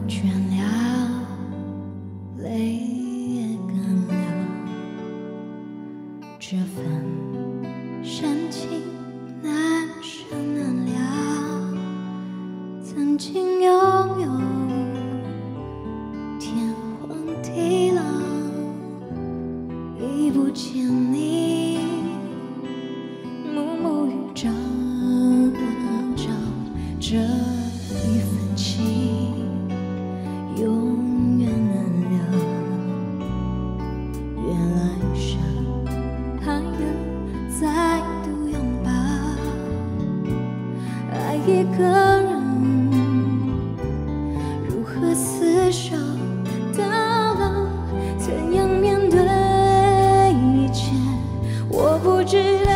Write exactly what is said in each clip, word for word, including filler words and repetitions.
倦了，泪也干了，这份深情难舍难了。曾经拥有天荒地老，已不见你，暮暮与朝朝，这一份情永远难了。原来伤还能再度拥抱，爱一个人如何厮守到老，怎样面对一切，我不知道。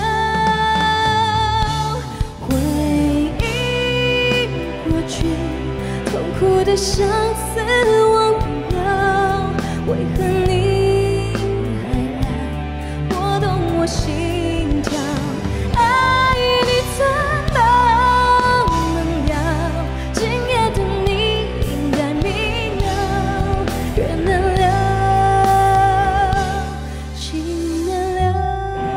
回忆过去，痛苦的相思忘不了，为何你还来拨动我心跳？爱你怎么能了？今夜的你应该明了，人难了，情难了。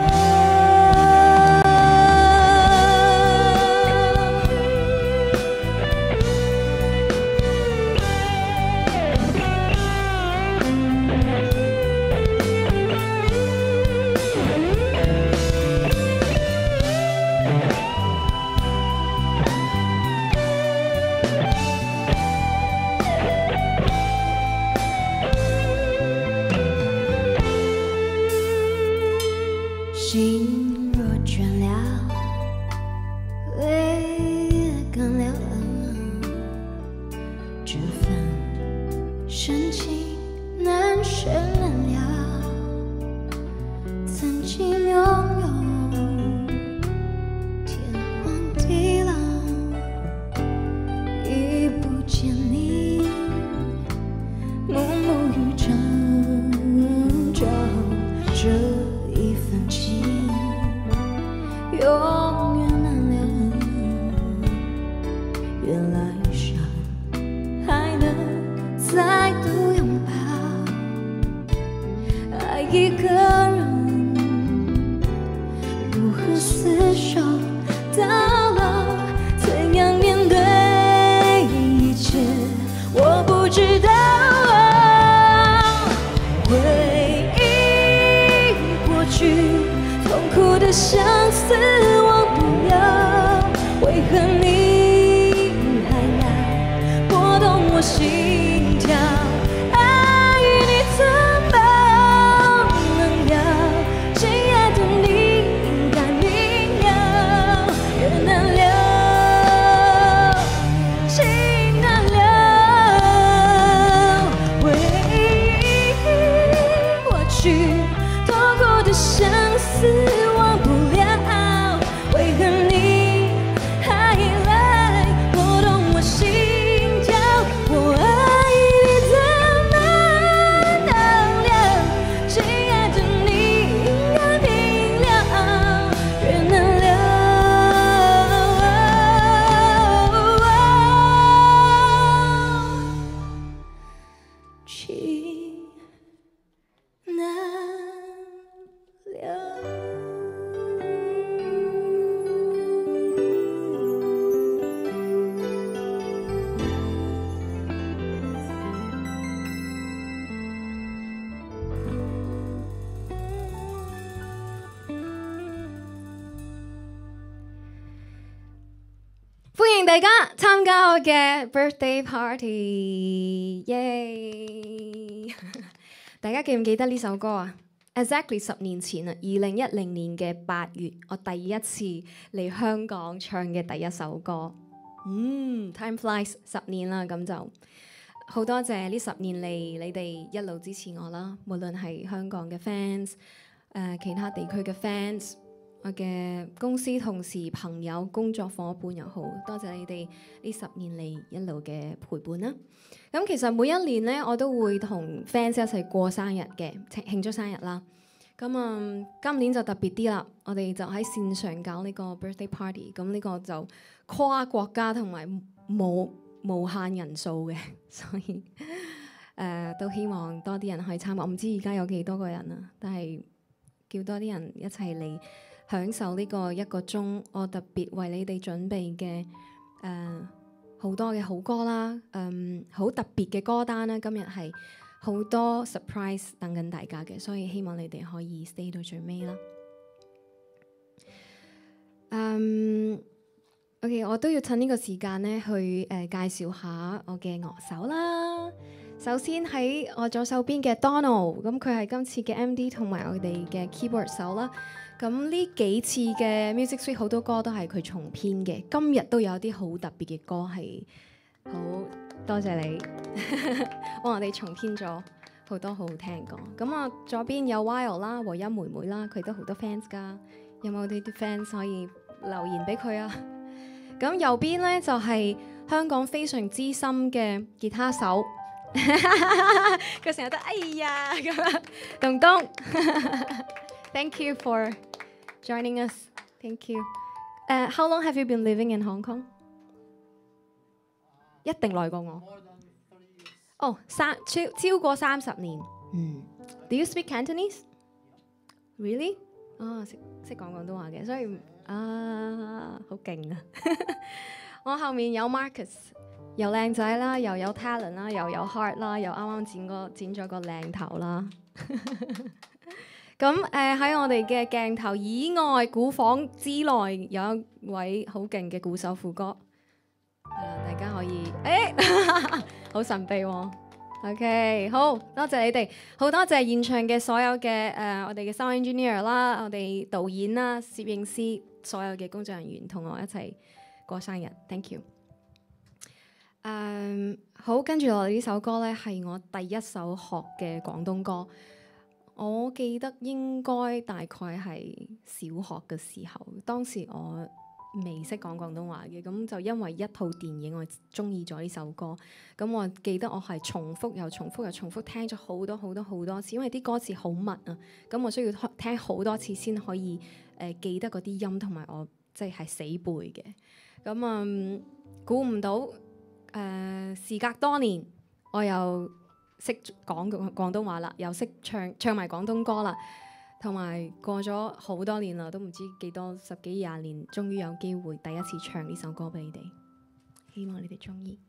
心若倦了，泪也干了，这份深情难舍难了。曾经拥有天荒地老，已不见你，暮暮与朝朝，这一份情永远难了。原来伤还能再度拥抱，爱一个人如何厮守到老，怎样面对一切，我不知道。回忆过去，痛苦的相思忘不了，为何你还来拨动我心跳？爱你怎么能了？今夜的你应该明了，人难了，情难了。回忆过去，痛苦的相思忘不了，为何你还来拨动我心跳？我爱你怎么能了？今夜的你应该明了，人难了，情难了。 歡迎大家參加我嘅 birthday party，耶！大家記唔記得呢首歌啊 ？Exactly 十年前啊，二零一零年嘅八月，我第一次嚟香港唱嘅第一首歌。嗯 ，time flies， 十年啦，咁就好多謝呢十年嚟你哋一路支持我啦，無論係香港嘅 fans，誒、呃、其他地區嘅 fans。我嘅公司同事、朋友、工作夥伴又好，多謝你哋呢十年嚟一路嘅陪伴啦。咁其實每一年咧，我都會同 fans 一齊過生日嘅，慶祝生日啦。咁啊、嗯，今年就特別啲啦，我哋就喺線上搞呢個 birthday party。咁呢個就跨國家同埋無無限人數嘅，所以誒、呃、都希望多啲人可以參加。我唔知而家有幾多個人啊，但係叫多啲人一齊嚟享受呢個一個鐘，我特別為你哋準備嘅誒好多嘅好歌啦，嗯，好特別嘅歌單啦。今日係好多 surprise 等緊大家嘅，所以希望你哋可以 stay 到最尾啦。嗯，OK， 我都要趁呢個時間咧去誒、呃、介紹下我嘅樂手啦。首先喺我左手邊嘅 Donald， 咁佢係今次嘅 M D 同埋我哋嘅 keyboard 手啦。咁呢幾次嘅 Music Suite 好多歌都係佢重編嘅，今日都有啲好特別嘅歌係好多謝你，幫我哋重編咗好多好好聽嘅歌。咁我左邊有 Wild 啦，和音妹妹啦，佢都好多 fans 㗎，有冇啲啲 fans 可以留言俾佢啊？咁右邊咧就係、是、香港非常資深嘅吉他手，佢成日都哎呀咁樣，東東，Thank you for joining us. Thank you. Uh, how long have you been living in Hong Kong? 一定耐過我。哦，三超超過三十年。嗯。Do you speak Cantonese? Really? 啊，識識講廣東話嘅，所以啊，好勁啊！我後面有 Marcus， 又靚仔啦，又有 talent 啦，又有 heart 啦，又啱啱剪個剪咗個靚頭啦。咁誒喺我哋嘅鏡頭以外，鼓房之內有一位好勁嘅鼓手副歌，係啦，大家可以誒，好、欸、神秘喎、哦。OK， 好多謝你哋，好多謝現場嘅所有嘅誒、呃，我哋嘅 sound engineer 啦，我哋導演啦、攝影師，所有嘅工作人員同我一齊過生日 ，thank you。誒，好，跟住落嚟呢首歌咧，係我第一首學嘅廣東歌。我記得應該大概係小學嘅時候，當時我未識講廣東話嘅，咁就因為一套電影我中意咗呢首歌，咁我記得我係重複又重複又重複聽咗好多好多好多次，因為啲歌詞好密啊，咁我需要聽好多次先可以誒、呃、記得嗰啲音，同埋我即係係死背嘅。咁啊，估唔到誒、呃，時隔多年，我又識講廣東話啦，又識唱唱埋廣東歌啦，同埋過咗好多年啦，都唔知幾多十幾廿年，終於有機會第一次唱呢首歌俾你哋，希望你哋鍾意。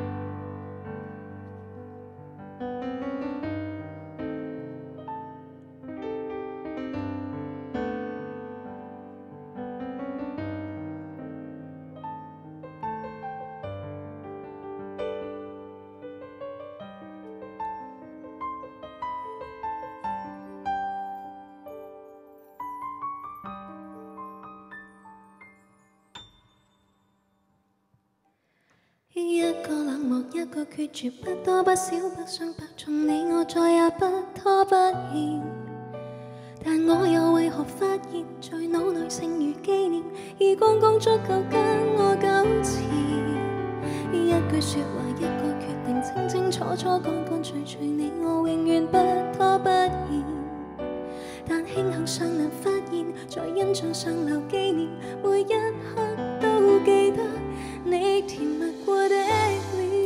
一個冷漠，一個決絕，不多不少，不相伯仲，你我再也不拖不欠。但我又為何發現，在腦內剩餘紀念，已剛剛足夠跟我糾纏。一句説話，一個決定，清清楚楚，乾乾脆脆，你我永遠不拖不欠。但慶幸尚能發現，在印象上留紀念，每一刻都記得你甜蜜過的臉。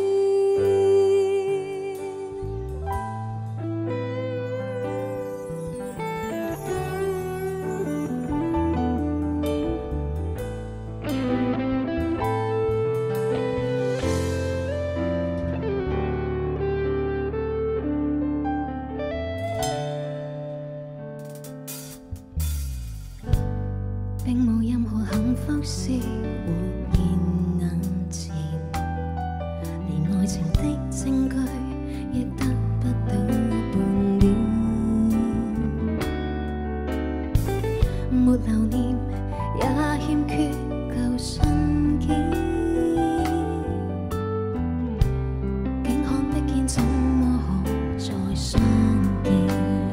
並無任何幸福是活現眼前，連愛情的證據亦得不到半點，沒留念也欠缺舊信件，竟看得見怎麼可再相見，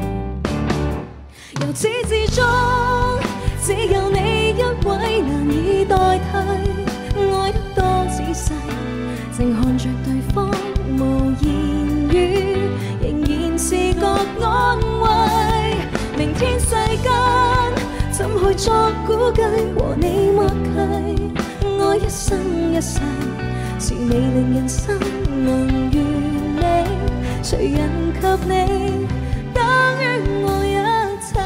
由始至終只有你一位難以代替，愛得多仔細，靜看着對方無言語，仍然是覺安慰。明天世間怎去作估計，和你默契，愛一生一世， 是你令人生能完美，谁人及你等於我一切，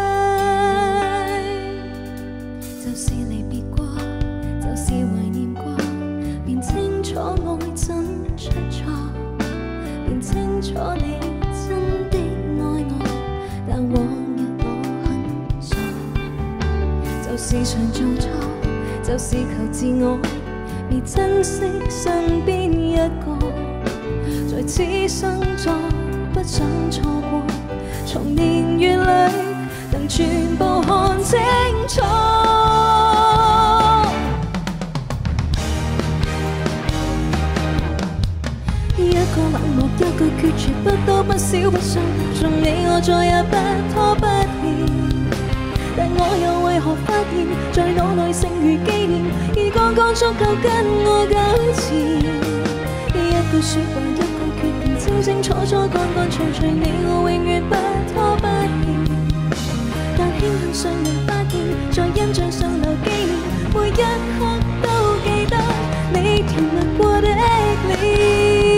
就是離別過，就是懷念過，便清楚愛怎出錯，便清楚你真的愛我，但往日我很傻，就是常做錯，就是求自我，未珍惜身邊一個，在此生再不想錯過，從年月裏能全部看清楚。一個冷漠，一句決絕，不多不少不想從你我再也不拖不欠。但我又為何發現，在腦內剩餘紀念，已剛剛足夠跟我糾纏。一句説話，一個決定，清清楚楚，乾乾脆脆，你我永遠不拖不欠。但慶幸上人發現，在印象上留紀念，每一刻都記得你甜蜜過的臉。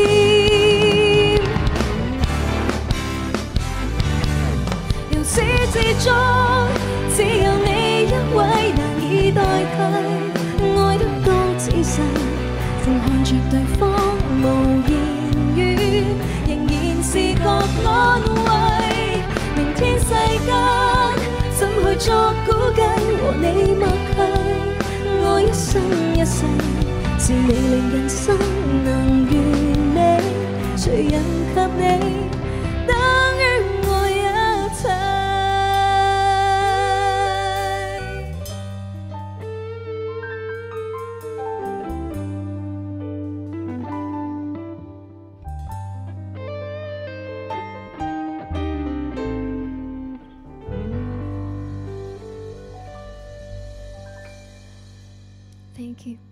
由始至終，只有你一位難以代替，愛得多仔細，正看着對方無言語，仍然是覺安慰。明天世間怎去作估計，和你默契，愛一生一世，是你令人生能完美，誰人及你等於我一切。Thank you。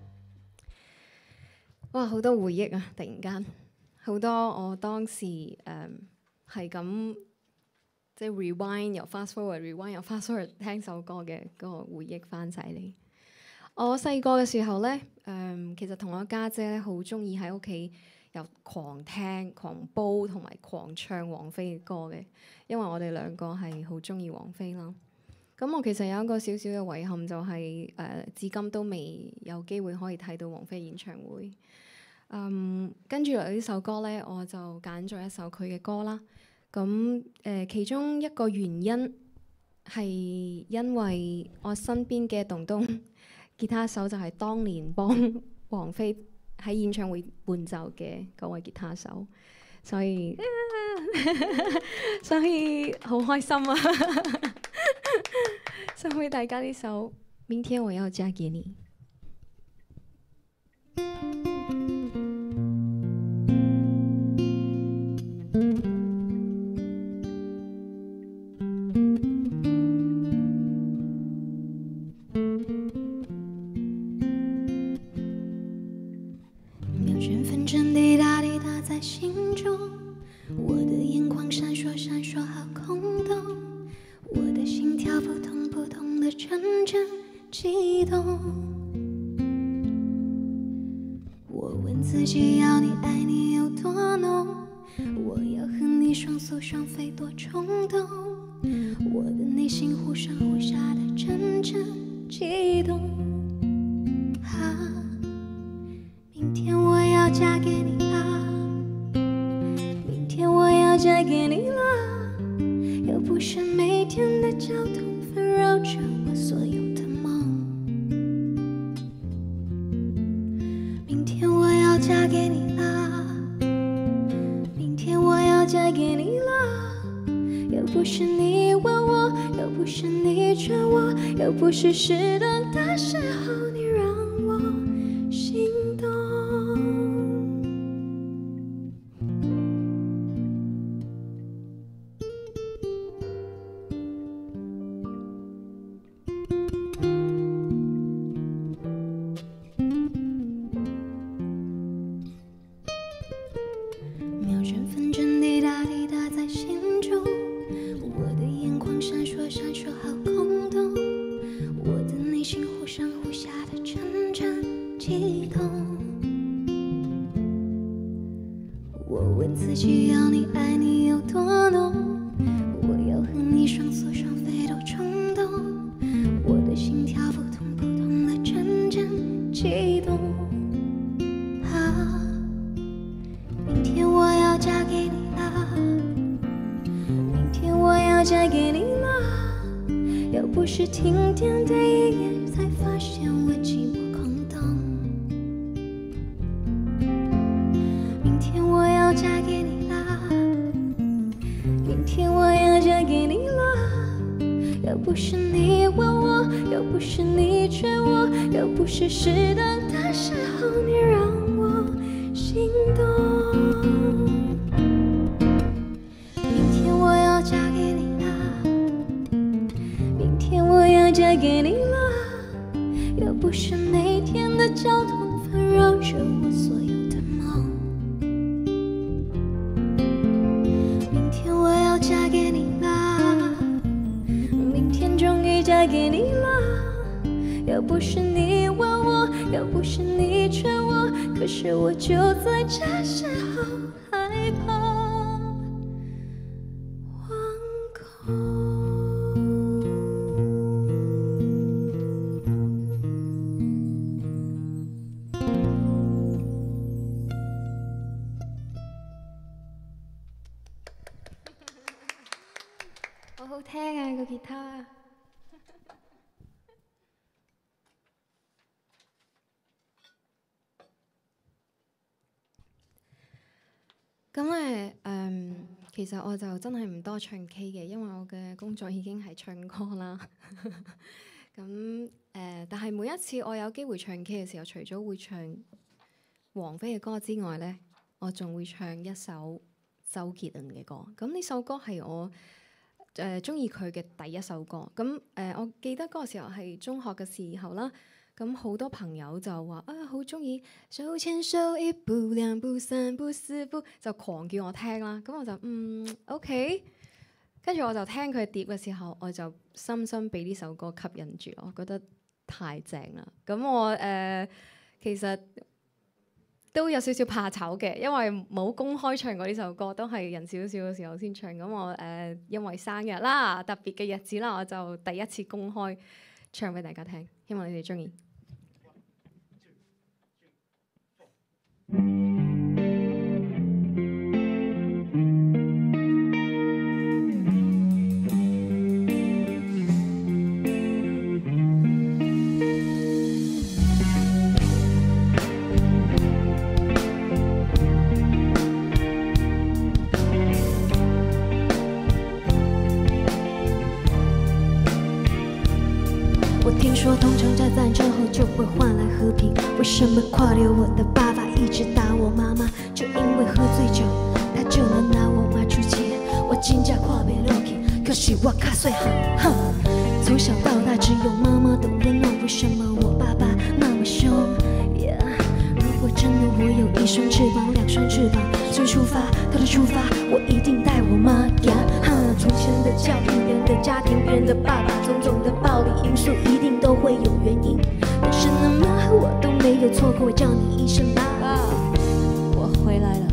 哇，好多回憶啊！突然間，好多我當時誒係咁即係 rewind 又 fast forward，rewind 又 fast forward 聽首歌嘅嗰個回憶翻晒嚟。我細個嘅時候咧，誒、嗯、其實同我家姐咧好中意喺屋企又狂聽、狂煲同埋狂唱王菲嘅歌嘅，因為我哋兩個係好中意王菲啦。咁我其實有一個少少嘅遺憾，就係、是、誒、呃、至今都未有機會可以睇到王菲演唱會。嗯，跟住落嚟呢首歌咧，我就揀咗一首佢嘅歌啦。咁誒、呃，其中一個原因係因為我身邊嘅東東吉他手就係當年幫王菲喺演唱會伴奏嘅嗰位吉他手，所以所以好開心啊！送俾大家呢首《明天我要嫁給你》。秒针分针滴答滴答在心中，我的眼眶閃爍閃爍好空洞，我的心跳撲通撲通的陣陣悸動。我問自己要你愛你有多濃，我要和你雙宿雙飛多衝動，我的內心忽上忽下的陣陣悸動。啊，明天我要嫁給你啦，明天我要嫁給你啦，又不是每天的交通紛擾着我所有的夢。明天我要嫁給你啦，明天我要嫁給你啦，又不是你問我，又不是你勸我，又不是適當的時候你讓我心動。閃爍閃爍好空洞，我的內心忽上忽下的问自己要你爱你有多浓，我要和你双宿双飞都冲动，我的心跳扑通扑通的阵阵悸动。啊，明天我要嫁给你啦，明天我要嫁给你啦，要不是停电的一夜才发现我寂寞空洞。明天我要嫁给你啦，明天我要嫁给你啦，要不是你问我，要不是你劝我，要不是适当的时候你让我心动。明天我要嫁给你啦，明天我要嫁给你啦，要不是每天的交通纷扰着我所有的梦。明天我要嫁给你啦，明天终于嫁给你啦，要不是你问我，要不是你劝我，可是我就在这时候害怕惶恐。 好好聽啊個吉他。咁咧，誒，其實我就真係唔多唱 K 嘅，因為我嘅工作已經係唱歌啦。咁誒、呃，但係每一次我有機會唱 K 嘅時候，除咗會唱王菲嘅歌之外咧，我仲會唱一首周杰倫嘅歌。咁呢首歌係我誒中意佢嘅第一首歌。咁誒、呃，我記得嗰個時候係中學嘅時候啦。咁好多朋友就話啊，好中意手牽手一步兩步三步四步，就狂叫我聽啦。咁我就嗯 OK， 跟住我就聽佢碟嘅時候，我就深深被呢首歌吸引住，我覺得太正啦。咁我誒、呃、其實都有少少怕醜嘅，因為冇公開唱過呢首歌，都係人少少嘅時候先唱。咁我誒、呃、因為生日啦，特別嘅日子啦，我就第一次公開唱俾大家聽，希望你哋中意。 听说通常在战争后就会换来和平，为什么跨流我的爸爸一直打我妈妈？就因为喝醉酒，他就能拿我妈出气。我真正看不落去，可是我较细汉，哼！从小到大只有妈妈的温暖，为什么我爸爸那么凶？ Yeah, 如果真的我有一双翅膀，两双翅膀，随出发，偷偷出发，我一定带我妈。Yeah, 哈！从前的教育，别人的家庭，别人的爸爸，种种的暴力因素，一定都会有原因。但是呢，妈，我都没有错过，我叫你一声爸，我回来了。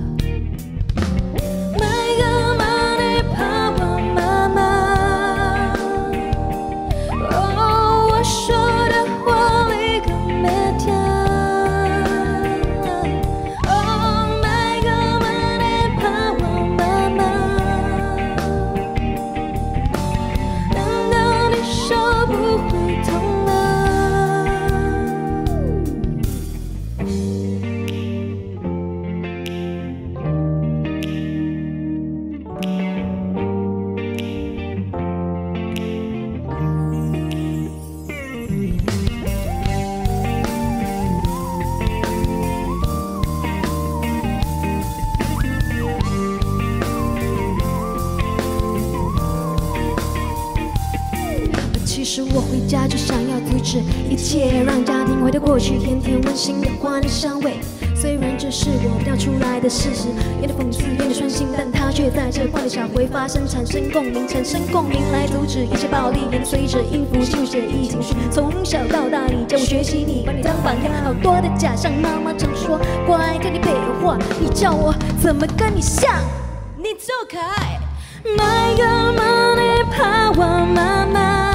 我回家就想要阻止一切让家庭回到过去，甜甜温馨的花的香味， 虽然这是我表出来的事实，有点讽刺，有点酸性，但它却在这话里下回发生，产生共鸣，产生共鸣来阻止一切暴力，也随着音符进入血液情绪。从小到大，你教我学习，你把你当榜样，好多的假象。妈妈常说乖，跟你配合话，你叫我怎么跟你像？你走开。My girl, money, power, 妈妈。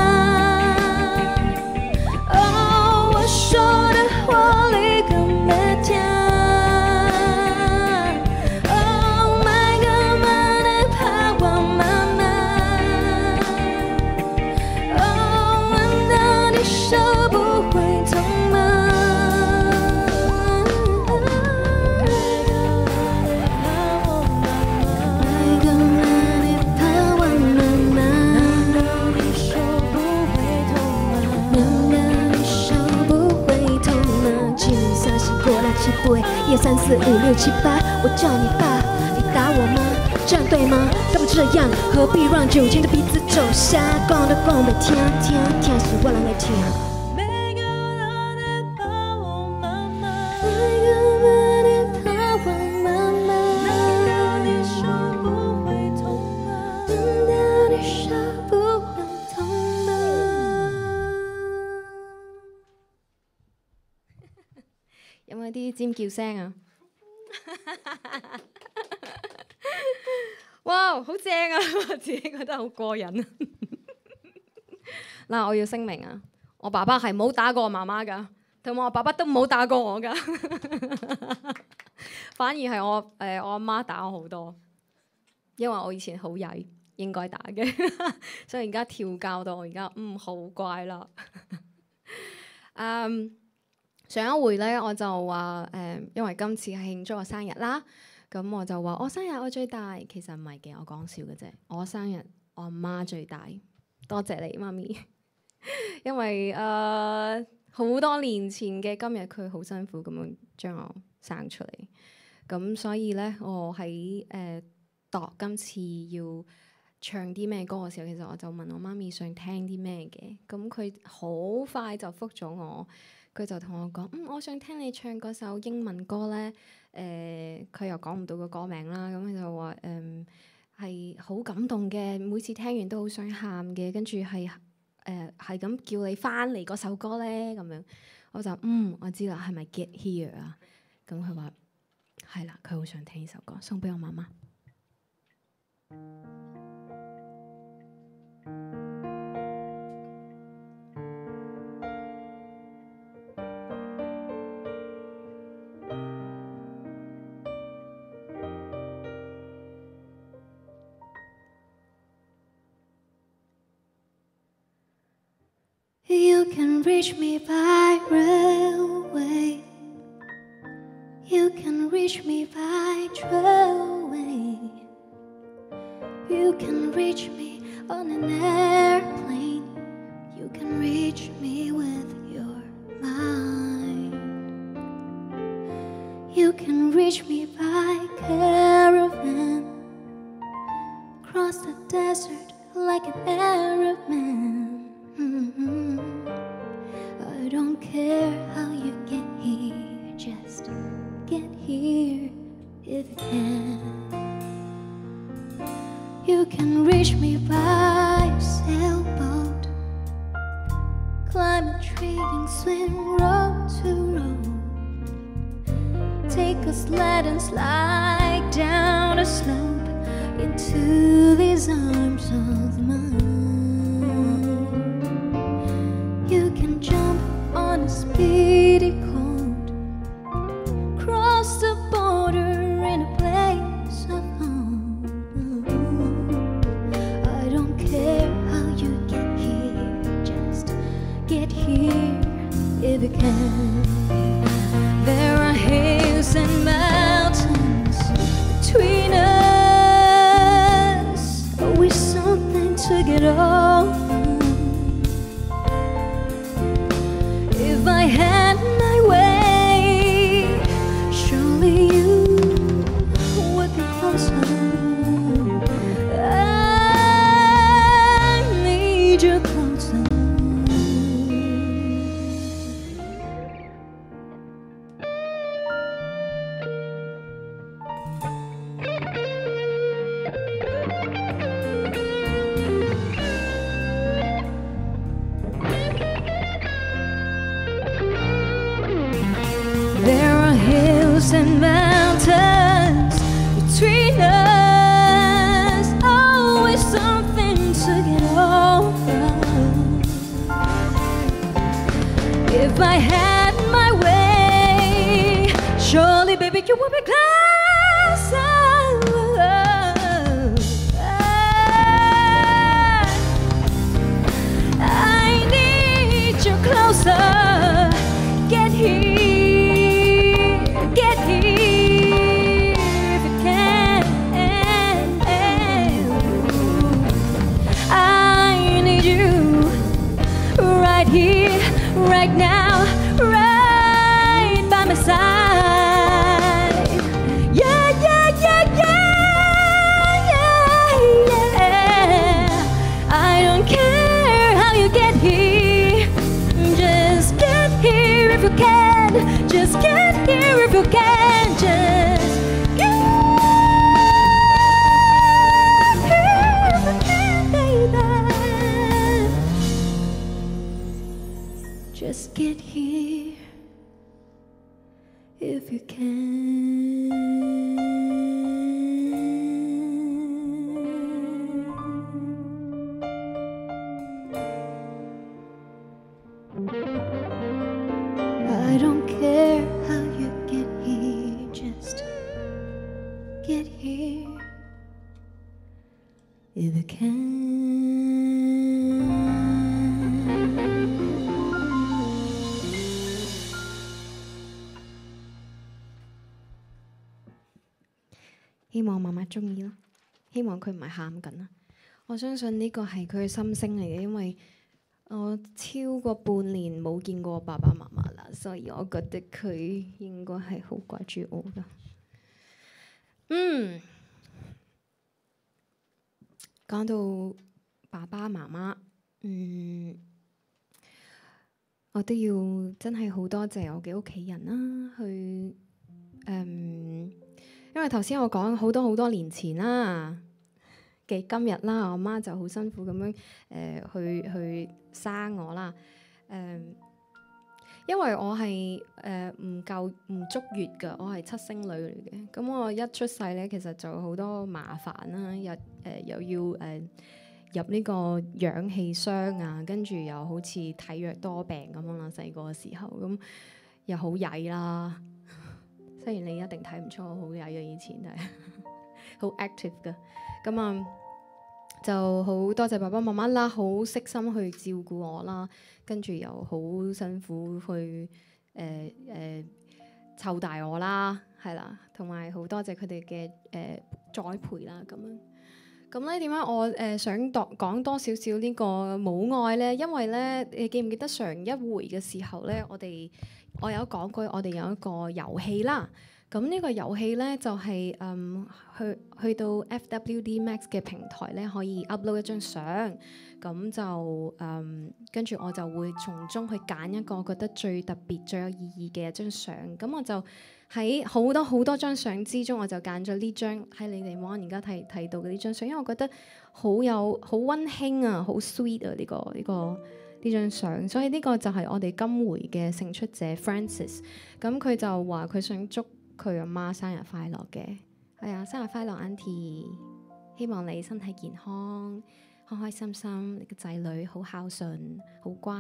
哦，我说的话里更没甜。Oh my girl, money, power, 妈妈。哦，闻到你手不会痛吗？一二三四五六七八，我叫你爸，你打我吗？这样对吗？干嘛这样？何必让酒精的鼻子走瞎？讲都讲袂听，听听是我人会听。 有冇啲尖叫聲啊？哇，好正啊！我自己覺得好過癮啊！嗱，我要聲明啊，我爸爸係冇打過我媽媽㗎，同埋我爸爸都冇打過我㗎，反而係我誒、呃、我阿媽打我好多，因為我以前好曳，應該打嘅，所以而家調教到我而家嗯好乖啦。嗯。上一回咧，我就話誒、呃，因為今次係慶祝我生日啦，咁我就話我生日我最大，其實唔係嘅，我講笑嘅啫。我生日我阿媽最大，多謝你媽咪，因為誒好、呃、多年前嘅今日，佢好辛苦咁樣將我生出嚟，咁所以咧我喺誒度今次要唱啲咩歌嘅時候，其實我就問我媽咪想聽啲咩嘅，咁佢好快就覆咗我。佢就同我講：嗯，我想聽你唱嗰首英文歌咧。誒、呃，佢又講唔到個歌名啦。咁佢就話：誒係好感動嘅，每次聽完都好想喊嘅。跟住係誒係咁叫你翻嚟嗰首歌咧。咁樣我就嗯，我知啦，係咪 Get Here 啊？咁佢話係啦，佢好想聽呢首歌，送俾我媽媽。 You can reach me by railway. You can reach me by trailway. You can reach me on an airplane. You can reach me with your mind. You can reach me by caravan. Cross the desert like an Arab man. Mm-hmm. I don't care how you get here, just get here if you can. You can reach me by sailboat, climb a tree and swim road to road, take a sled and slide down a slope into these arms of mine. You can jump on a speedy coat, cross the border in a place of home. I don't care how you get here, just get here if you can. There are hills and mountains between us, always something to get rivers and mountains between us. Always something to get over. If I had my way, surely, baby, you would be closer. I need you closer. Get here, get here if you can. I need you right here, right now, right by my side. Yeah, yeah, yeah, yeah, yeah, yeah. I don't care how you get here, just get here if you can. Just get here if you can. Just get here if you can, baby. Just get here if you can. I don't care how you get here, just get here if you can. 希望媽媽中意啦，希望佢唔係喊緊啦。我相信呢個係佢嘅心聲嚟嘅，因為我超過半年冇見過爸爸媽媽啦，所以我覺得佢應該係好掛住我噶。嗯，講到爸爸媽媽，嗯，我都要真係好多謝我嘅屋企人啦，去嗯。因為頭先我講好多好多年前啦嘅今日啦，我媽就好辛苦咁樣誒、呃、去去生我啦。誒、呃，因為我係誒唔夠唔足月㗎，我係七星女嚟嘅。咁我一出世咧，其實就好多麻煩啦，又誒、呃、又要誒、呃、入呢個氧氣箱啊，跟住又好似體弱多病咁樣啦。細個嘅時候咁又好曳啦。雖然你一定睇唔出我好曳嘅以前，但係好 active 㗎。咁啊，就好多謝爸爸媽媽啦，好悉心去照顧我啦，跟住又好辛苦去誒誒、呃呃、湊大我啦，係啦，同埋好多謝佢哋嘅誒栽培啦，咁樣。咁咧點解我誒、呃、想多講多少少呢個母愛咧？因為咧，你記唔記得上一回嘅時候咧，我哋我有講過，我哋有一個遊戲啦。咁呢個遊戲咧就係、是、嗯去去到 F W D Max 嘅平台咧，可以 upload 一張相，咁就嗯跟住我就會從中去揀一個覺得最特別、最有意義嘅一張相。咁我就喺好多好多張相之中，我就揀咗呢張喺你哋網而家睇睇到嘅呢張相，因為我覺得好有好溫馨啊，好 sweet 啊呢、呢個呢、呢個呢張相。所以呢個就係我哋今回嘅勝出者 Francis。咁佢就話佢想祝佢阿媽生日快樂嘅。係啊，生日快樂 Auntie， 希望你身體健康，開開心心，你個仔女好孝順，好乖。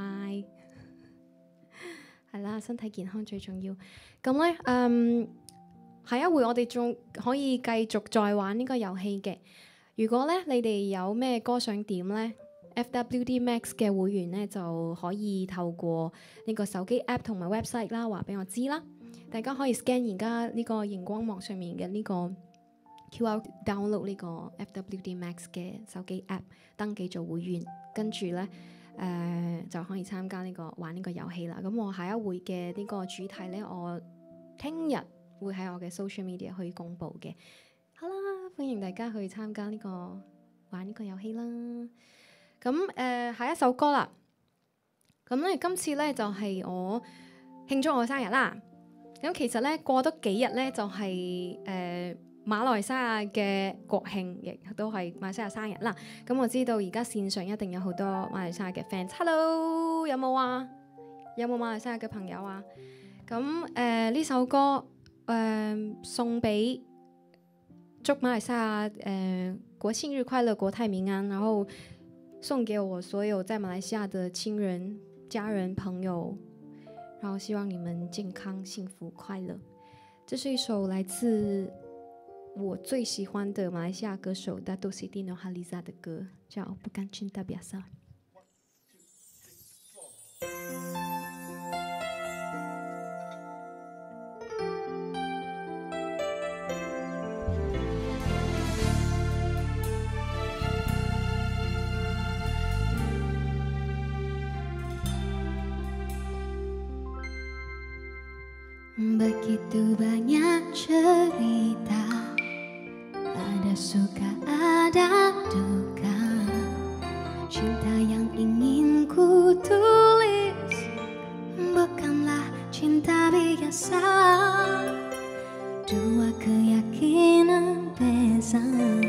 係啦，身體健康最重要。咁咧，嗯，下一回我哋仲可以繼續再玩呢個遊戲嘅。如果咧你哋有咩歌想點咧 ，F W D Max 嘅會員咧就可以透過呢個手機 app 同埋 website 啦，話俾我知啦。大家可以 scan 而家呢個熒光幕上面嘅呢個 Q R download 呢個 F W D Max 嘅手機 app 登記做會員，跟住咧。誒、呃、就可以參加呢、這個玩呢個遊戲啦。咁我下一回嘅呢個主題呢，我聽日會喺我嘅 social media 去公佈嘅。好啦，歡迎大家去參加呢、這個玩呢個遊戲啦。咁誒、呃、下一首歌啦。咁咧今次呢，就係、是、我慶祝我生日啦。咁其實呢，過多幾日呢，就係、是、誒。呃馬來西亞嘅國慶亦都係馬來西亞生日啦，咁我知道而家線上一定有好多馬來西亞嘅 fans。Hello， 有冇啊？有冇馬來西亞嘅朋友啊？咁誒呢首歌誒送俾祝馬來西亞誒、呃、國慶日快樂，國泰民安，然後送給我所有在馬來西亞的親人、家人、朋友，然後希望你們健康、幸福、快樂。這是一首來自我最喜歡的馬來西亞歌手 Dato Siti Nurhaliza 的歌，叫《Bukan Cinta Biasa》。 Begitu banyak cerita, ada suka ada duka, cinta yang ingin ku tulis bukanlah cinta biasa. Dua keyakinan beza,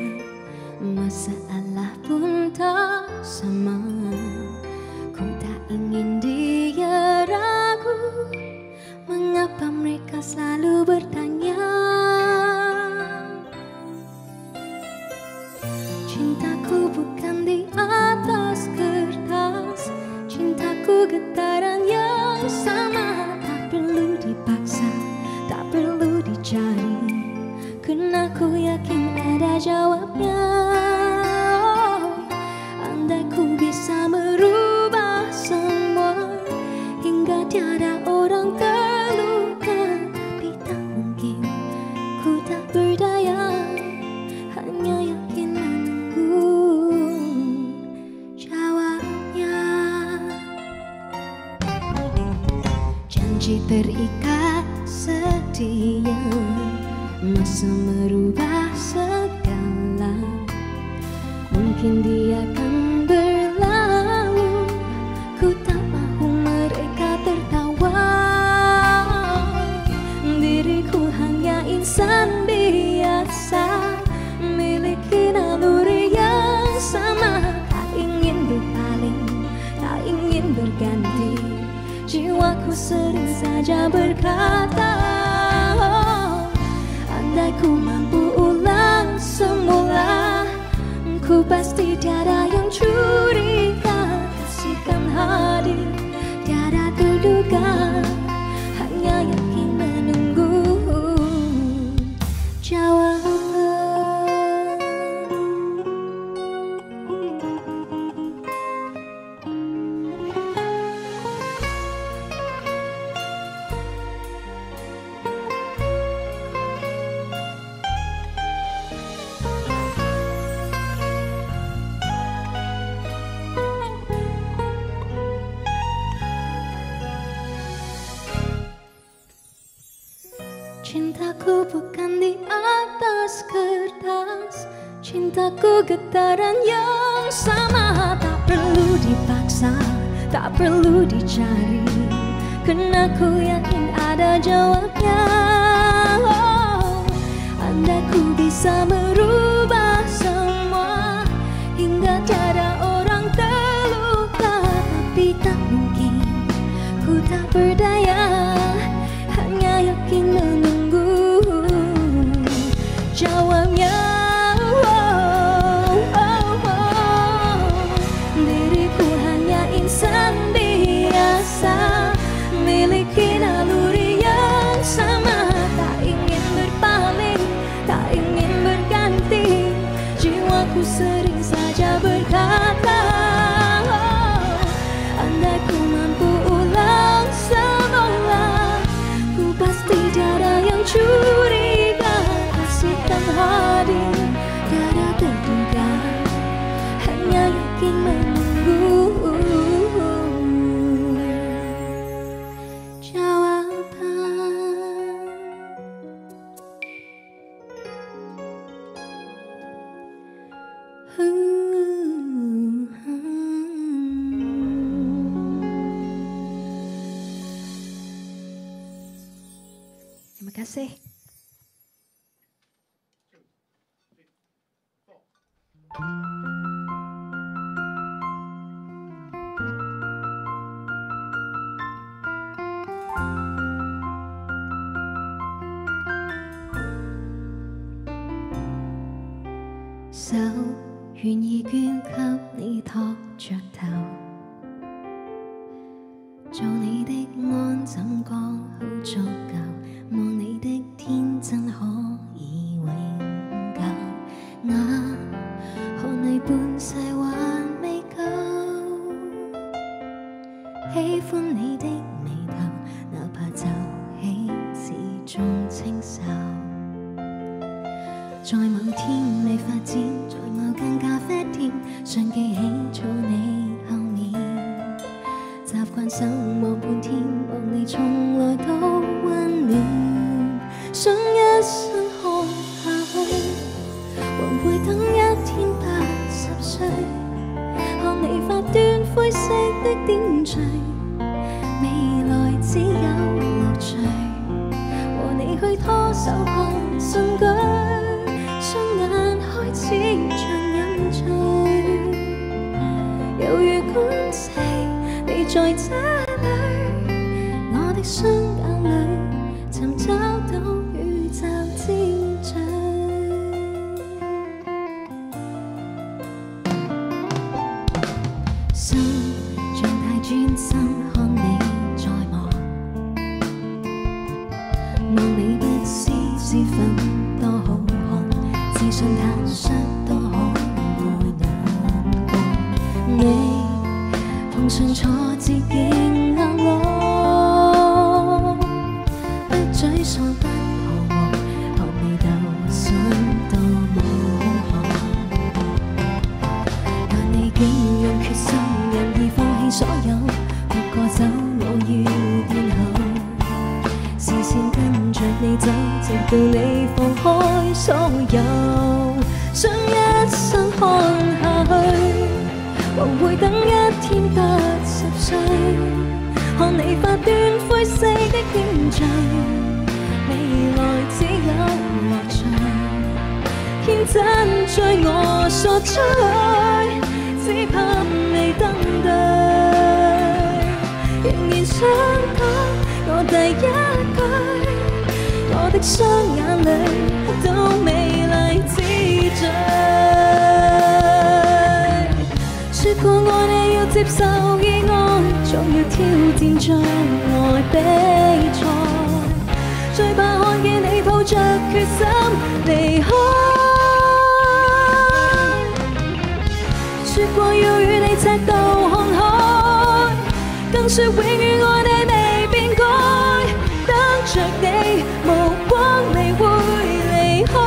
masalah pun tak sama. Ku tak ingin dia ragu, mengapa mereka selalu bertanya. Cintaku bukan di atas kertas, cintaku getaran yang sama. Tak perlu dipaksa, tak perlu dicari, karena ku yakin ada jawabnya. Andai ku bisa merubah semua hingga tiada orang terluka, tapi tak mungkin, ku tak berdaya, hanya yakin menunggu jawabnya. Janji terikat setia, masa merubah segala. Mungkin dia akan berlalu, ku tak mahu mereka tertawa. Diriku hanya insan biasa, miliki naluri yang sama. Tak ingin berpaling, tak ingin berganti, jiwaku sering saja berkata, andai ku mampu ulang semula, ku pasti tiada yang curiga. Kasihkan hadir, tiada terduga, hanya yakin menunggu jawaban. Cintaku bukan di atas kertas, cintaku getaran yang sama. Tak perlu dipaksa, tak perlu dicari, karena ku yakin ada jawabnya. Oh, andai ku bisa merubah semua hingga tiada orang terluka, tapi tak mungkin, ku tak berdaya, hanya yakin menunggu jawabnya. Oh, oh, oh. Diriku hanya insan biasa, miliki naluri yang sama. Tak ingin berpaling, tak ingin berganti, jiwaku sering saja berkata, oh, andai ku mampu ulang semula, ku pasti tiada yang curiga. Kasihkan hadir, tiada terduga, hanya yakin menunggu jawaban. Terima kasih. 手，願意捐給你托着頭，做你的安枕剛好足夠，望你的天真可以永久。眼看你半世還未夠，喜歡你的眉頭，哪怕皺起始終清秀。在某天你發展，在我間咖啡店，想記起坐你後面，習慣守望半天，望你從來都溫暖，想一生看下去，還會等一天八十歲，看你發端灰色的點綴，未來只有樂趣，和你去拖手看信據。雙眼開始像飲醉，猶如觀世，你在這裏，我的雙眼裏尋找到宇宙之最。心像太專心看你在望，望你不思脂粉多好。自信坦率多可愛兩個，你碰上挫折勁硬朗，不沮喪不彷徨，學你鬥想多麼好看，但你竟用決心任意放棄所有，逐個走我要變好，視線跟着你走，直到你放開所有。想一生看下去，還會等一天八十歲，看你發端灰色的點綴，未來只有樂趣，天真在我所追，只怕未登對，仍然想講我第一句，我的雙眼裏都美麗之最，說過愛你要接受意外，總要挑戰障礙比賽，最怕看見你抱着決心離開，說過要與你赤道看海，更說永遠愛你未變改，等着你無光你會離開，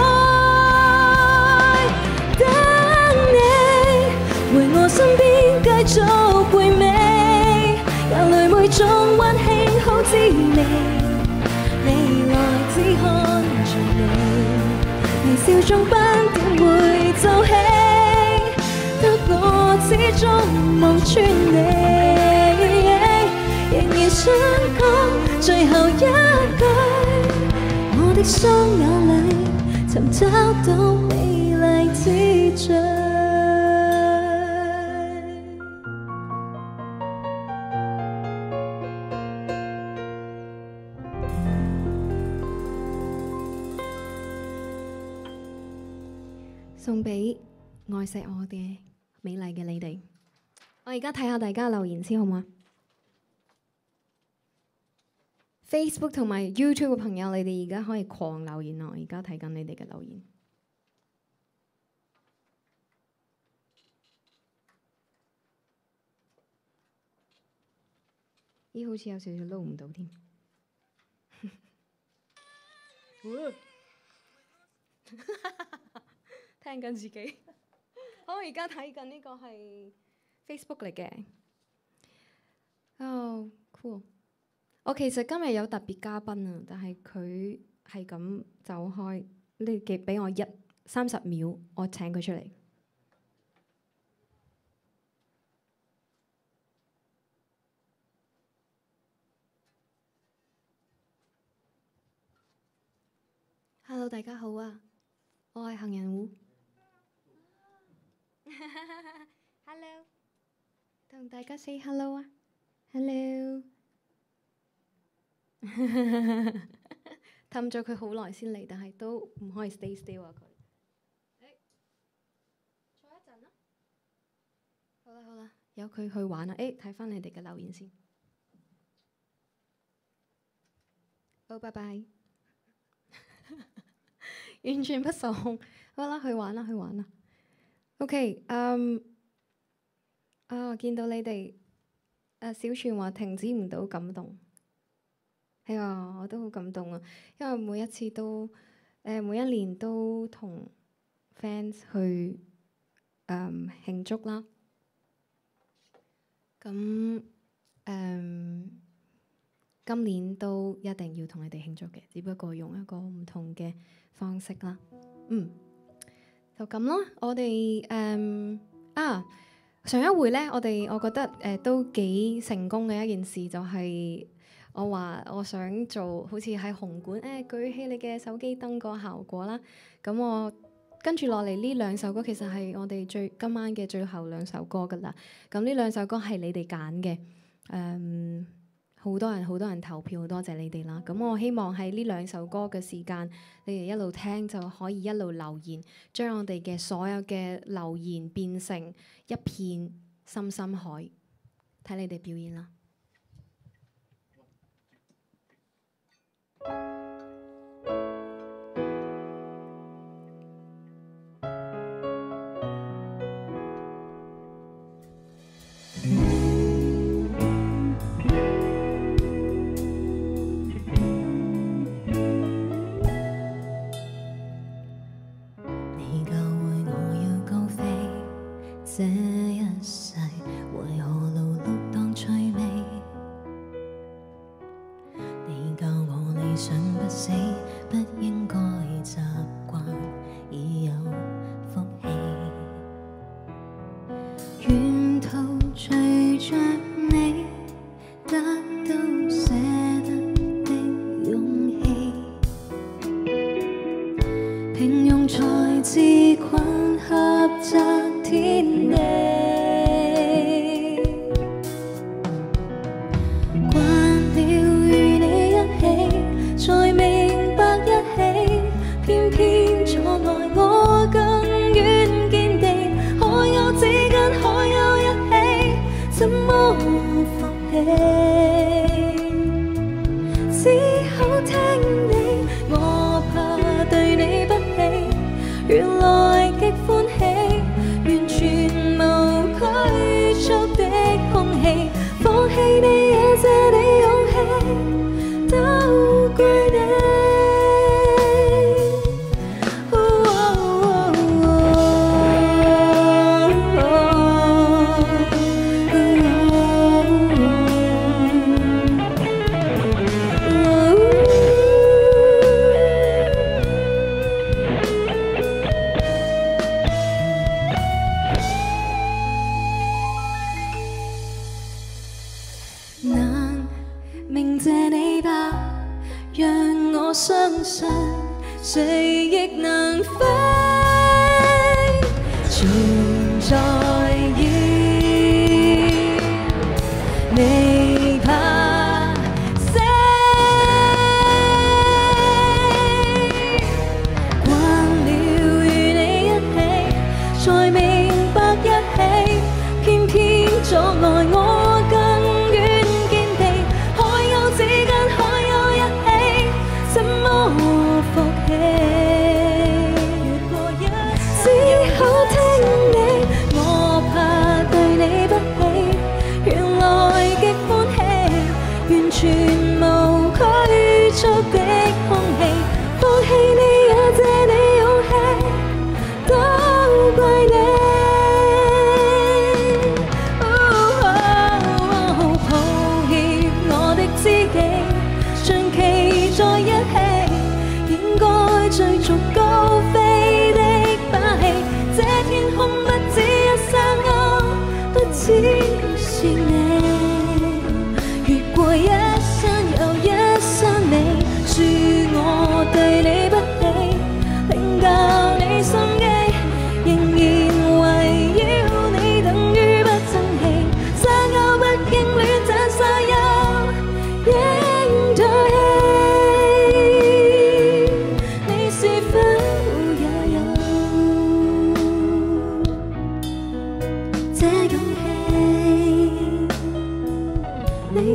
等你回我身邊繼續回味，眼淚每種溫馨好滋味，未來只看着你，微笑中斑點會皺起，得我始終望穿你，仍然想講最後一句，我的雙眼裏尋找到美麗之最。 送俾愛錫我嘅美麗嘅你哋。我而家睇下大家留言先好嗎？ Facebook 同埋 YouTube 嘅朋友，你哋而家可以狂留言啊！我而家睇緊你哋嘅留言。咦，好似有少少撈唔到添。聽緊自己。好，我而家睇緊呢個係 Facebook 嚟嘅。哦、oh, ，cool。我其實今日有特別嘉賓啊，但係佢係咁走開。你記俾我一三十秒，我請佢出嚟。Hello， 大家好啊，我係杏仁糊。Hello， 同大家 say hello 啊 ，Hello。氹咗佢好耐先嚟，但係都唔可以 stay still 啊佢。 好啦好啦，由佢去玩啦。誒，睇翻你哋嘅留言先。好，拜拜。完全不受控。好啦，去玩啦，去玩啦。OK， 嗯、um, 啊，見到你哋誒小傳話停止唔到感動，係啊，我都好感動啊，因為每一次都誒、呃、每一年都同 fans 去誒、嗯、慶祝啦。咁誒、嗯、今年都一定要同你哋慶祝嘅，只不過用一個唔同嘅方式啦。嗯，就咁咯。我哋誒、嗯、啊上一回咧，我哋我覺得誒、呃、都幾成功嘅一件事，就係、是、我話我想做好似喺紅館誒、哎、舉起你嘅手機燈個效果啦。咁我跟住落嚟呢兩首歌其實係我哋最今晚嘅最後兩首歌㗎啦。咁呢兩首歌係你哋揀嘅，誒好多人好多人投票，好多謝你哋啦。咁我希望喺呢兩首歌嘅時間，你哋一路聽就可以一路留言，將我哋嘅所有嘅留言變成一片深深海。睇你哋表演啦！ 這一世為何勞碌當趣味？你教我理想不死，不應該習慣已有福氣。沿途隨着你得到捨得的勇氣，平庸才自困狹窄天地，慣了與你一起，才明白一起，偏偏阻礙我更遠見地。可有只跟可有一起，怎麼服氣？只好聽你，我怕對你不起，原來極歡喜。完全無拘束的空氣，放棄你也借你勇氣，都歸你。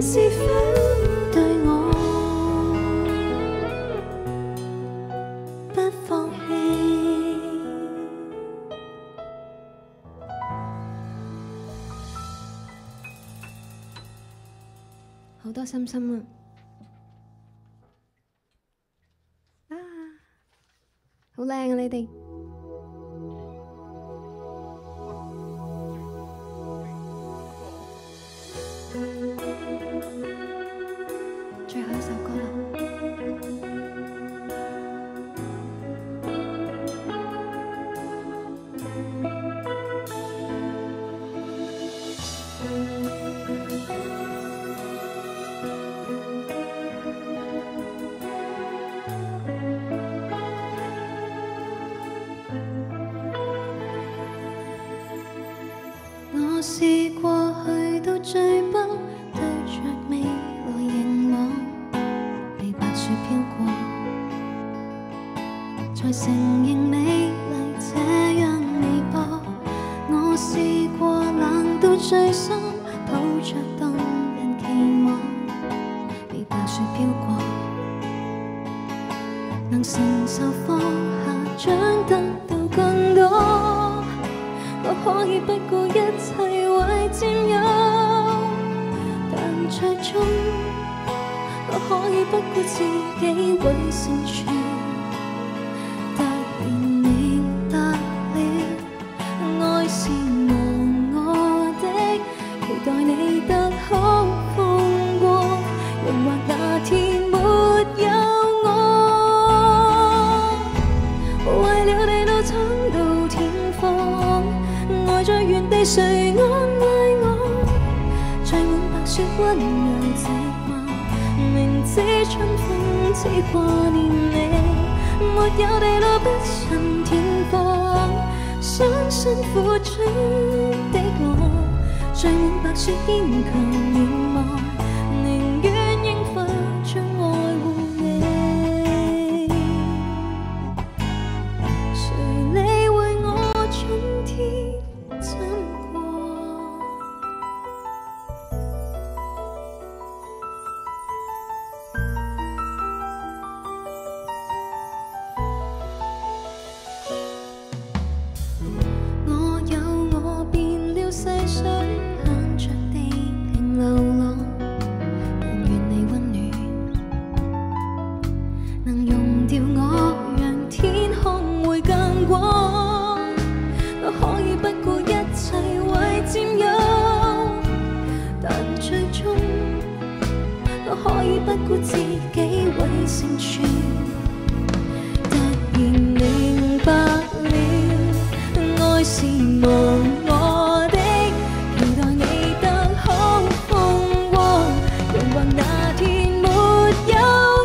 是否對我不放棄？ 好多心心啊！啊，好靚啊！你哋最後一首歌啦。 我試過去到最北，對着未來凝望，被白雪飄過，才承認美麗這樣微薄。我試過冷到最深，抱着動人期望，被白雪飄過，能承受放下，長得到更多。我可以不顧一切為佔有，但最終我可以不顧自己會成全。突然明白了，愛是無我的，期待你得好風光，人或那天沒有我，為了你都撐到天荒。愛在原地，誰安慰我？載滿白雪溫柔寂寞，明知春風只掛念你，沒有地路不尋天荒。相信付出的我，載滿白雪堅強願望，寧願應付將愛護你。誰理會我春天？可以不顧自己為成全，突然明白了，愛是無我的，期待你得好風光，人或那天沒有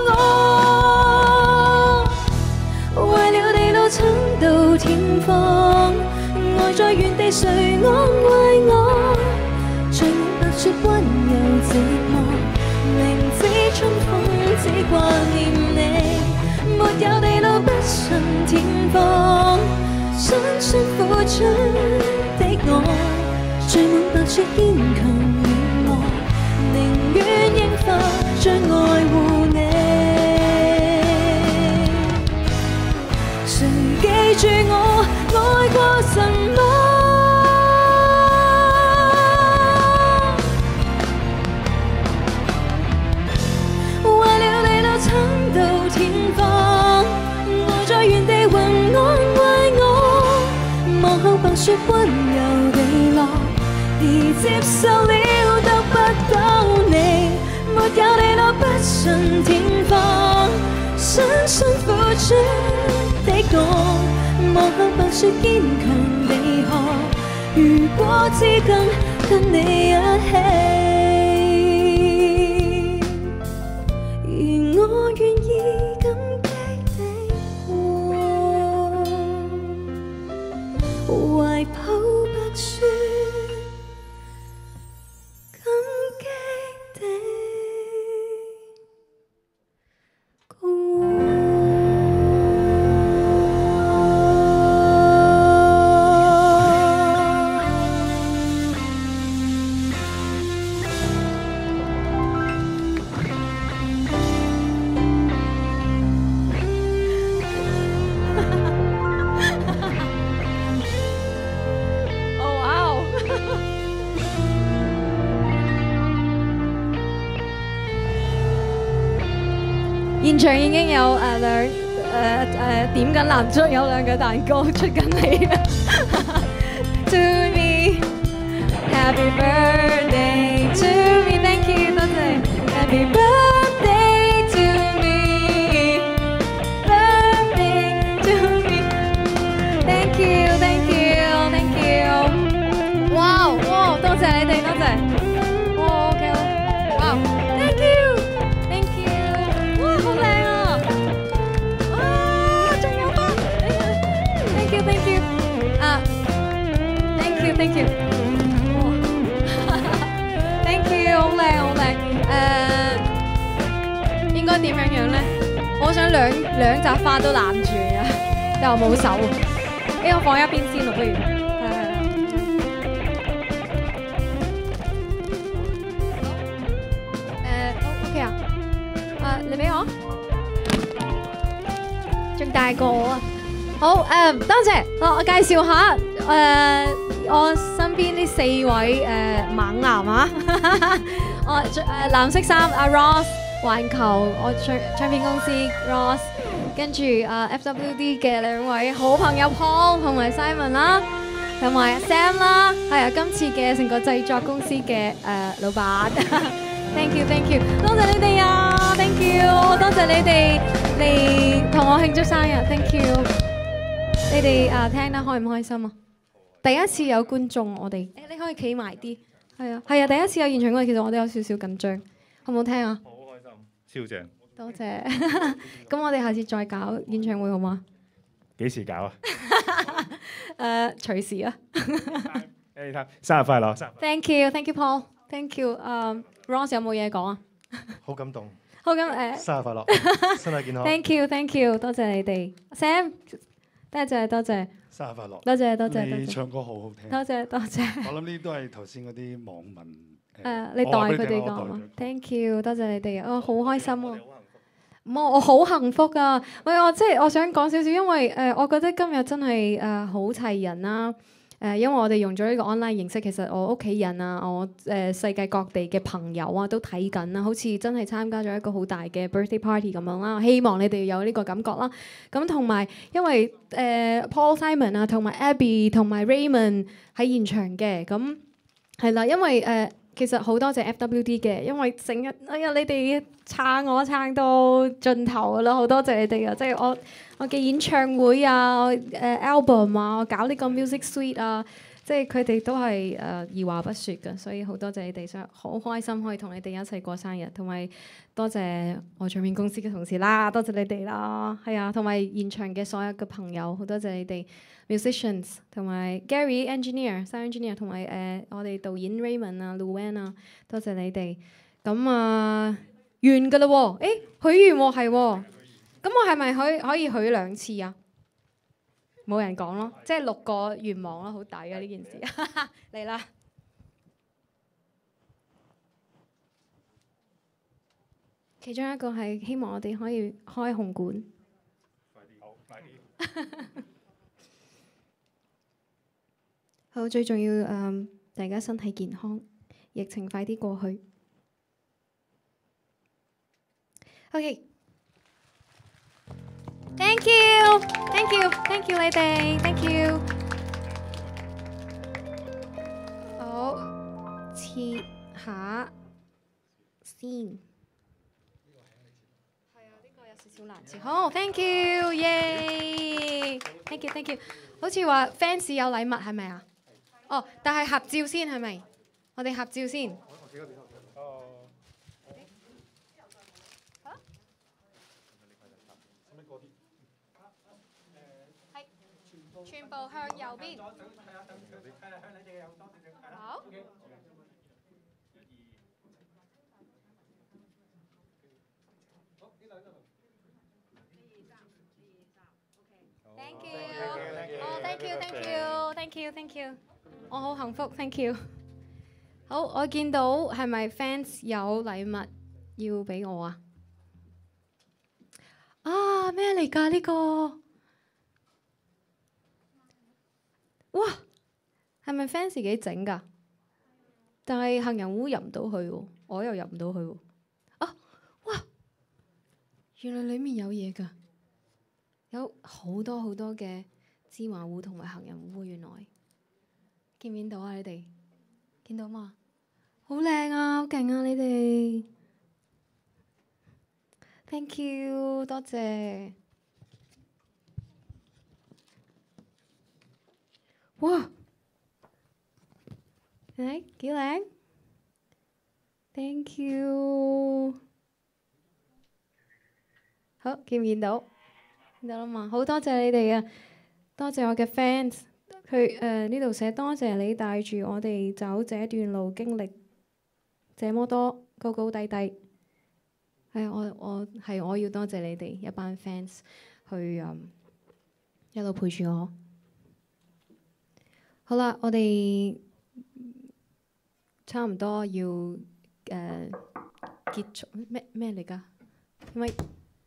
我，為了地路撐到天荒，愛在原地誰安慰我？載滿白雪溫柔寂寞，明知春風只掛念你，沒有地路不尋天荒。相信付出的我，載滿白雪堅強願望，寧願應化將愛護你。誰記住我愛過什麼？白雪溫柔地落，而接受了得不到你，沒有地路不尋天荒。相信付出的我，望向白雪堅強地學，如果只跟跟你一起，而我願意感激地過。懷抱白雪，感激地過。 現場已經有誒兩誒誒點緊蠟燭，有兩個蛋糕出緊嚟。To me, happy birthday to me, thank you， 多謝。Happy birthday to me, birthday to me, thank you, thank you, thank you。哇哇，多謝你哋，多謝。哇 OK， 哇 ，thank you。Thank you， 哇，好靚啊！啊，仲有嗎 ？Thank you，Thank you， 啊 ，Thank you，Thank you， 哇，Thank you， 好靚好靚。誒，應該點樣樣咧？我想兩兩扎花都攬住啊，但我冇手。呢個放一邊先咯，不如。誒，OK 啊？啊，你俾我，仲大過我啊！好誒，多謝。我我介紹下誒我身邊呢四位誒猛男啊！我誒藍色衫阿 Ross， 環球我唱唱片公司 Ross， 跟住誒 F W D 嘅兩位好朋友 Paul 同埋 Simon 啦，同埋 Sam 啦，係啊，今次嘅成個製作公司嘅誒老闆。Thank you, thank you， 多謝你哋啊 ！Thank you， 多謝你哋嚟同我慶祝生日 ，Thank you。你哋啊聽得開唔開心啊？第一次有觀眾，我哋誒你可以企埋啲，係啊係啊，第一次有現場嗰陣，其實我都有少少緊張，好唔好聽啊？好開心，超正。多謝。咁我哋下次再搞演唱會好嗎？ 幾時搞啊？ 誒隨時啊。 誒睇生日快樂！ Thank you, thank you, Paul. Thank you. 誒 Ross 有冇嘢講啊？ 好感動。 好咁誒。 生日快樂，身體健康。 Thank you, thank you， 多謝你哋。Sam， 多謝多謝。 生日快樂。 多謝多謝。 你唱歌好好聽。 多謝多謝。 我諗呢啲都係頭先嗰啲網民誒，你代佢哋講啊。Thank you， 多謝你哋。我好開心啊！冇，我好幸福啊！喂，我即係我想講少少，因為誒，我覺得今日真係誒好齊人啦。誒，因為我哋用咗呢個 online 形式，其實我屋企人啊，我誒世界各地嘅朋友啊，都睇緊啦，好似真係參加咗一個好大嘅 birthday party 咁樣啦。希望你哋有呢個感覺啦。咁同埋因為誒、呃、Paul Simon 啊，同埋 Abby 同埋 Raymond 喺現場嘅，咁係啦，因為誒、呃、其實好多謝 F W D 嘅，因為成日哎呀你哋撐我撐到盡頭噶啦，好多謝你哋啊！即係我。我嘅演唱會啊，誒、uh, album 啊，我搞呢個 music suite 啊，即係佢哋都係誒、uh, 二話不説嘅，所以好多謝你哋，想好開心可以同你哋一齊過生日，同埋多謝我唱片公司嘅同事啦，多謝你哋啦，係啊，同埋現場嘅所有嘅朋友，好多謝你哋 musicians 同埋 Gary engineer、sound engineer 同埋誒我哋導演 Raymond 啊、Luan 啊，多謝你哋。咁啊完㗎啦喎，誒許願喎係喎。咁我係咪可以可以許兩次啊？冇人講咯，即係六個願望咯，好抵啊呢件事。嚟啦！其中一個係希望我哋可以開紅館。快啲！好，快啲！好，最重要誒、嗯，大家身體健康，疫情快啲過去。OK。Thank you, thank you, thank you 你哋 ，thank you。好，切下先。係啊，呢個有少少難切。好 ，thank you，耶 ！thank you, thank you。好似話 fans 有禮物係咪啊？哦，但係合照先係咪？我哋合照先。全部向右邊。好。Thank you。哦 ，thank you，thank you，thank you，thank you。我好幸福 ，thank you。好，我見到係咪 fans 有禮物要俾我啊？啊，咩嚟㗎呢個？哇，係咪 fans 自己整㗎？但係杏仁污入唔到去喎，我又入唔到去喎。啊，哇！ 原來裡面有嘢㗎，有好多好多嘅芝麻糊同埋杏仁糊。原來見唔見到啊？你哋見到嘛？好靚啊，好勁啊！你哋 ，thank you， 多謝。哇！誒幾靚 ，thank you。好，見唔見到？見到啦嘛，好多謝你哋啊！多謝我嘅 fans， 佢誒呢度寫多謝你帶住我哋走這段路，經歷這麼多高高低低。係我我係我要多謝你哋一班 fans 去誒一路陪住我。好啦，我哋差唔多要誒、呃、結束咩咩嚟㗎？因為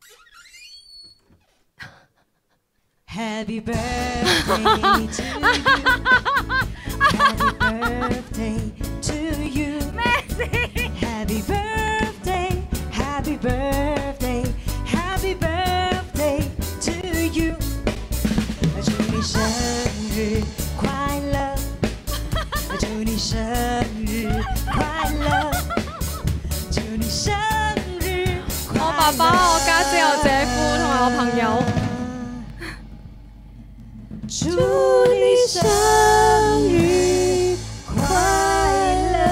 Happy birthday to you. Happy birthday to you. Happy birthday, happy birthday, happy birthday to you. 祝你生日快樂，祝你生日快樂，祝你生日快樂。 我爸爸、我家姐、我姐夫同埋我朋友。 祝你生日快樂！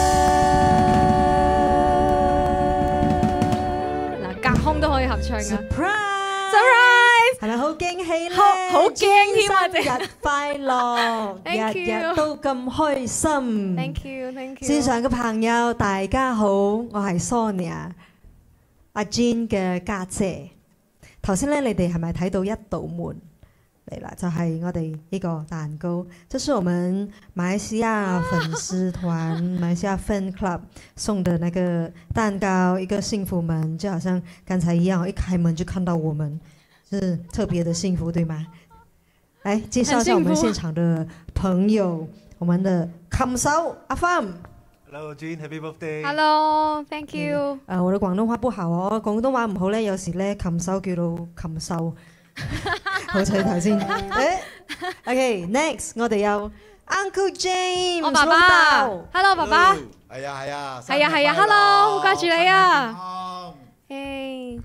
嗱，隔空都可以合唱㗎。 Surprise！ 係咪好驚喜咧？ 好驚添啊！ 生日快樂，日日都咁開心。 Thank you，Thank you。 線上嘅朋友大家好，我係 Sonia， 阿 Jean 嘅家姐。頭先咧，你哋係咪睇到一道門？嚟啦，就係我哋呢個蛋糕，這是我們馬來西亞粉絲團、馬來西亞 Fan Club 送的那個蛋糕，一個幸福門，就好像剛才一樣，一開門就看到我們，是特別的幸福，對嗎？來介紹一下我們現場的朋友，我們的琴手阿 Fam。Hello Jean，Happy birthday。Hello，Thank you。 誒，我的廣東話不好哦，廣東話唔好咧，有時咧琴手叫到琴手。好睇頭先，誒 ，OK，next 我哋有 Uncle James， 我爸爸 ，Hello 爸爸， 係啊係啊， 係啊係啊 ，Hello， 好掛住你啊，誒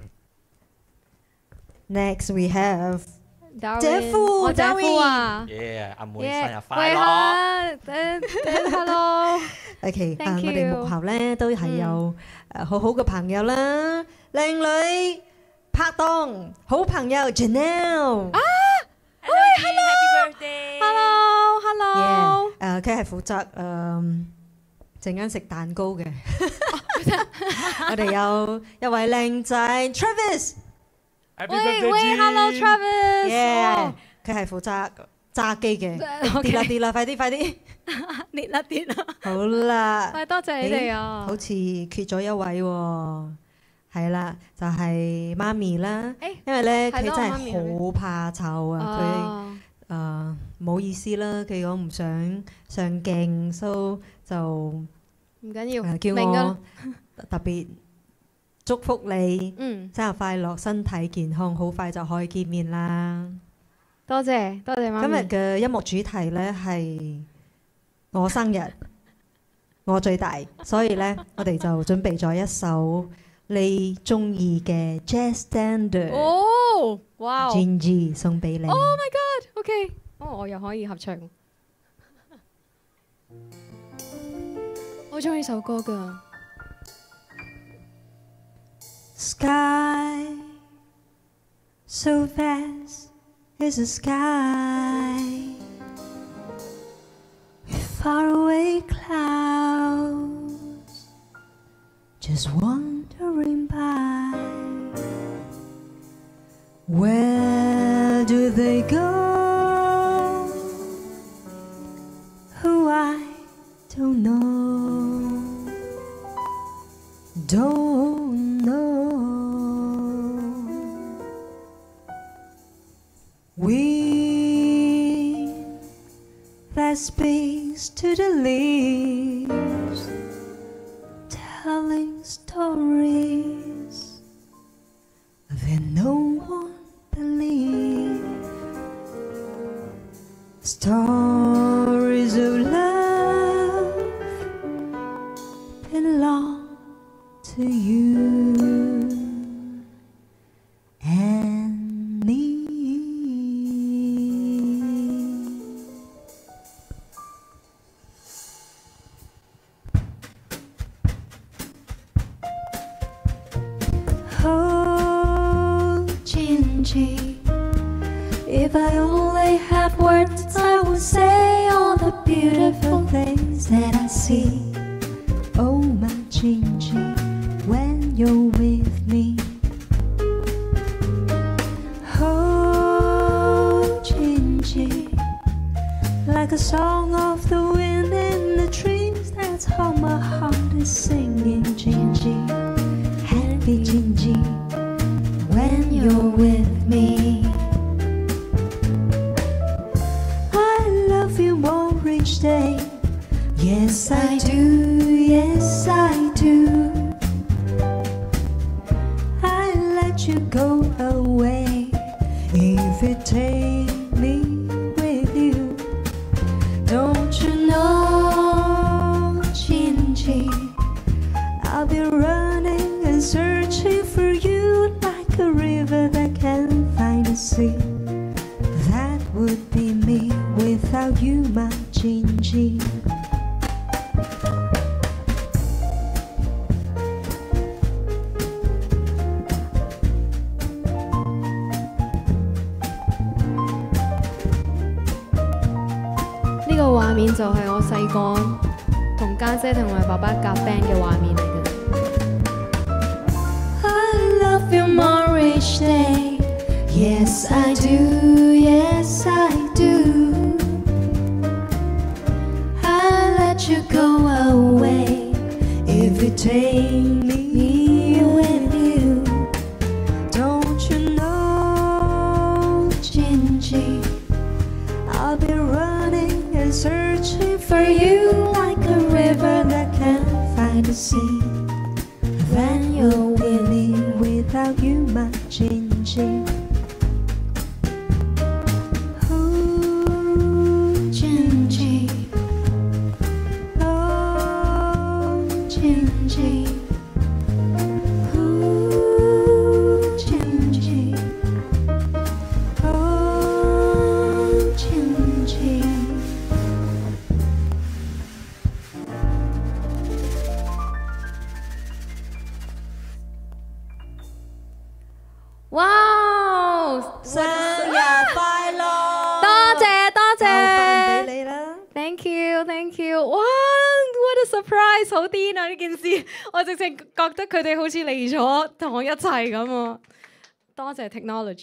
，next we have 姐夫，我姐夫啊， 耶，阿妹生日快樂， 誒誒 ，Hello，OK， 啊，我哋幕後咧都係有誒好好嘅朋友啦，靚女。拍檔好朋友 Janelle 啊，喂 ，Hello，Happy birthday，Hello，Hello， 誒，佢係負責誒陣間食蛋糕嘅。我哋有一位靚仔 Travis， 喂喂 ，Hello Travis， 佢係負責炸機嘅。跌啦跌啦，快啲快啲， 跌啦跌啦。 好啦， 喂，多謝你哋啊。 好似缺咗一位喎。係啦，就係媽咪啦，因為咧佢真係好怕醜啊！佢誒唔好意思啦，佢講唔想上鏡，所以就唔緊要， 叫我特別祝福你， 嗯， 生日快樂，身體健康，好快就可以見面啦！ 多謝多謝媽咪。 今日嘅音樂主題咧係我生日，我最大，所以咧我哋就準備咗一首你中意嘅 Jazz Standard， 哦，哇 ，Gingy 送俾你。 Oh my God，OK， 哦，我又可以合唱。我中意呢首歌㗎。 Sky so vast is the sky with faraway clouds just wandering by. Where do they go? Who I don't know, don't know. Wind that speaks to the leaves, telling stories can no one believe stories of love belong to you and me. Oh, Gingy, if I only had words, I would say all the beautiful things that I see. Oh, my Gingy, when you're with me. Oh, Gingy, like a song of the wind in the trees, that's how my heart is singing. Gingy, happy Gingy, when you're with me. I love you more each day. Yes, I do, yes, I do. I let you go away if you take me with you. Don't you know, Gingy, I'll be running and searching for you like a river that can't find a sea. That would be me without you, my Gingy. 呢個畫面就係我細個同家姐同埋爸爸夾 band 嘅畫面嚟嘅。 I love you more each day. Yes, I do. Yes, I do. I let you go away if you take me with you. Don't you know, Gingy, I'll be running and searching for you like a river that can't find a sea. When you're with me, without you, my Gingy. Oh, Gingy. Oh, Gingy. Oh, Gingy. Oh, Gingy. 哇！ 生日快樂！ 多謝多就謝分俾你啦。 ，thank you thank you，哇！what a surprise，好癲啊！呢件事，我直情覺得佢哋好似嚟咗同我一齊咁喎。多謝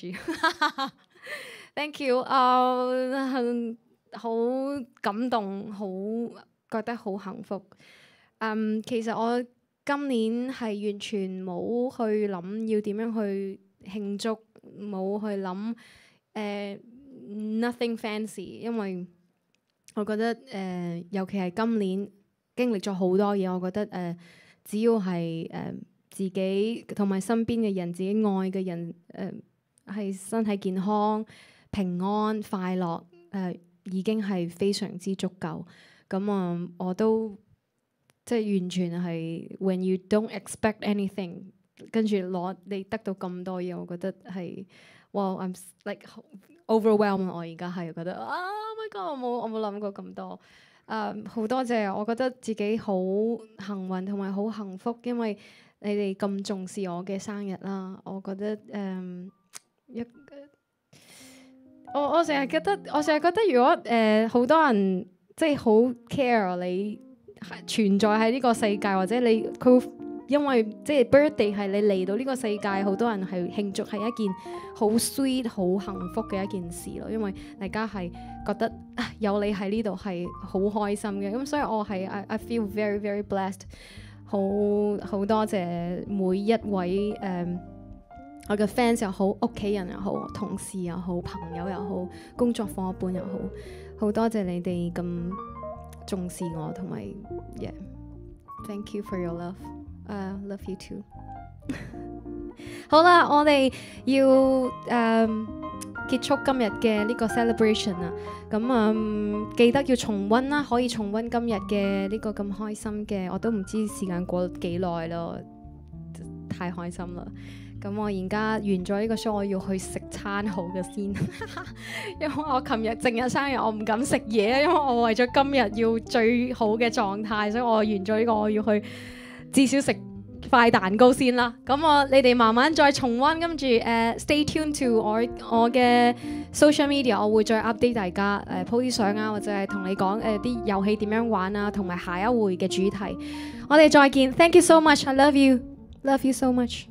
technology，thank you，誒、好感動，好覺得好幸福。嗯，其實我今年係完全冇去諗要點樣去慶祝，冇去諗誒、nothing fancy，因為我覺得誒、呃尤其係今年經歷咗好多嘢，我覺得誒、呃只要係誒、呃自己同埋身邊嘅人，自己愛嘅人誒係、身體健康、平安、快樂誒、呃已經係非常之足夠。咁啊、呃我都即係完全係 when you don't expect anything，跟住攞你得到咁多嘢，我覺得係哇 I'm like overwhelmed。我而家係覺得啊 ，Oh my God，我冇我冇諗過咁多。誒、好多謝，我覺得自己好幸運同埋好幸福，因為你哋咁重視我嘅生日啦。我覺得誒、一我我成日覺得，我成日覺得如果誒好、多人即係好 care 你存在喺呢個世界，或者你佢會因為即係 birthday 係你嚟到呢個世界，好多人係慶祝係一件好 sweet 好幸福嘅一件事咯。因為大家係覺得啊有你喺呢度係好開心嘅，咁所以我係 I I feel very very blessed。好好多謝每一位誒、嗯我嘅 fans 又好，屋企人又好，同事又好，朋友又好，工作伙伴又好，好多謝你哋咁重視我，同埋 yeah，thank you for your love，uh, love you too。 好啦，我哋要誒、嗯、結束今日嘅呢個 celebration 啦。咁啊、嗯，記得要重溫啦，可以重溫今日嘅呢個咁開心嘅，我都唔知時間過幾耐咯，太開心啦！咁我而家完咗呢個 show，我要去食餐好嘅先，因為我琴日正日生日，我唔敢食嘢，因為我為咗今日要最好嘅狀態，所以我完咗呢個，我要去至少食塊蛋糕先啦。咁我你哋慢慢再重溫，跟住誒、uh, stay tuned to 我我嘅 social media， 我會再 update 大家誒 po 啲相啊，或者係同你講誒啲遊戲點樣玩啊，同埋下一回嘅主題。我哋再見 ，thank you so much，I love you，love you so much。